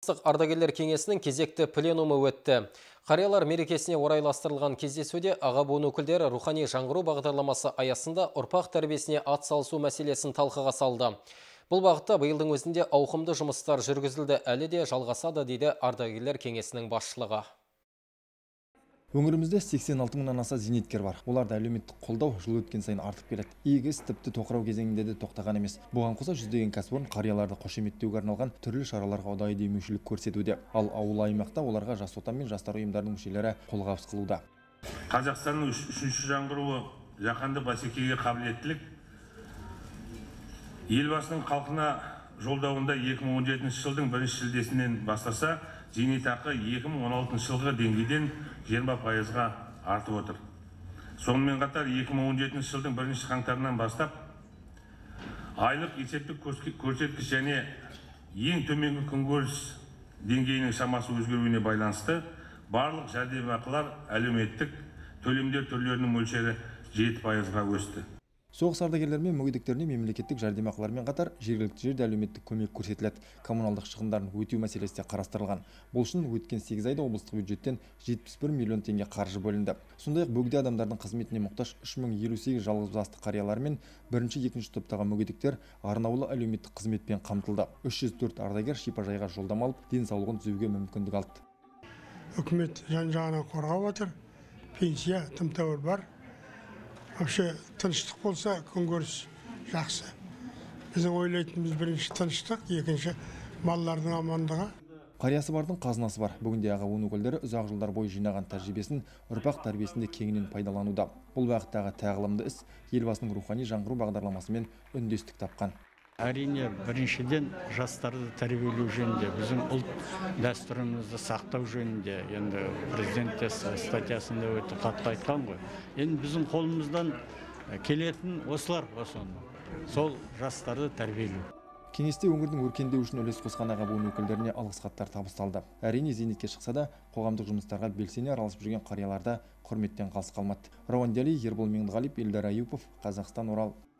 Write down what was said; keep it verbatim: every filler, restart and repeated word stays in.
Ардагерлер кеңесінің кезекті пленумы өтті. Қариялар мерекесіне орайластырылған кездесуде аға буын өкілдері рухани жаңғыру бағдарламасы аясында ұрпақ тәрбиесіне ат салысу мәселесін талқыға салды. Бұл бағытта биылдың өзінде ауқымды жұмыстар жүргізілді, әлі де жалғасады дейді ардагерлер кеңесінің басшылығы. Өңірімізде сексен алты мыңнан аса зейнеткер бар. Оларды әлеуметтік қолдау жыл өткен сайын артып келеді. Игі іс тіпті тоқырау кезеңінде де тоқтаған емес. Бұған қоса жүздеген кәсіпорын қарияларды қошеметтеуге арналған түрлі шараларға ұдайы демеушілік көрсетуде. Ал ауыл аймақта оларға жас отан мен жастар ұйымдарының мүшелері қолғабыс қылуда. Қазақстанның үшінші жаңғыруы жаһанды бәсекеге қабілеттілік. Елбасының халқына жолдауында екі мың он жетінші жылдың бірінші шілдесінен бастаса, зейнетақы екі мың он алтыншы жылғы деңгейден жиырма пайызға артып отыр. Сонымен қатар екі мың он жетінші жылдың бірінші қаңтарынан бастап айлық есептік көрсеткіш және ең төменгі күнкөріс деңгейінің шамасы өзгеруіне байланысты барлық жәрдемақылар әлеуметтік төлемдер түрлерінің мөлшері жеті пайызға өсті. Соғыс ардагерлері мен мүгедектеріне мемлекеттік жәрдемақылармен қатар жергілікті жерде әлеуметтік көмек көрсетіледі. Коммуналдық шығындарын өтеу мәселесі де қарастырылған. Бұл үшін өткен сегіз айда облыстық бюджеттен жетпіс бір миллион теңге қаржы бөлінді. Сондай-ақ бөгде адамдардың қызметіне мұқтаж үш мың елу сегіз жалғызбасты қариялар мен бірінші екінші топтағы мүгедектер арнаулы әлеуметтік қызметпен қамтылды. үш жүз төрт ардагер шипажайға жолдама алып, денсаулығын түзеуге мүмкіндік алды. Үкімет жан-жағынан қорғап отыр. Пенсия тым тәуір бар. Вообще тыныштық болса, күнкөріс жақсы. Біздің ойлайтынымыз бірінші тыныштық, екінші балалардың амандығы. Қариясы бардың қазынасы бар. Бүгінде аға буын өкілдері ұзақ жылдар бойы жинаған тәжірибесін ұрпақ тәрбиесінде кеңінен пайдалануда. Бұл бағыттағы тағылымды іс елбасының рухани жаңғыру бағдарламасымен үндестік тапқан. Әрине, біріншіден жастарды тәрбиелеу жөнінде, біздің ұлт дәстүрімізді сақтау жөнінде, енді президент статьясында өте қатты айтқан ғой. Енді біздің қолымыздан келетін осылар осыны. Сол жастарды тәрбиелеу. Кеңесте өңірдің өркендеуі үшін үлес қосқан аға буын өкілдеріне алғыс хаттар табысталды. Әрине, зейнетке шықса да қоғамдық жұмыстарға белсене араласып жүрген қарияларда құрметтен қалыс қалмады. Рауан Дәли, Ербол Меңдіғалиев, Елдар Аюпов, Қазақстан, Орал.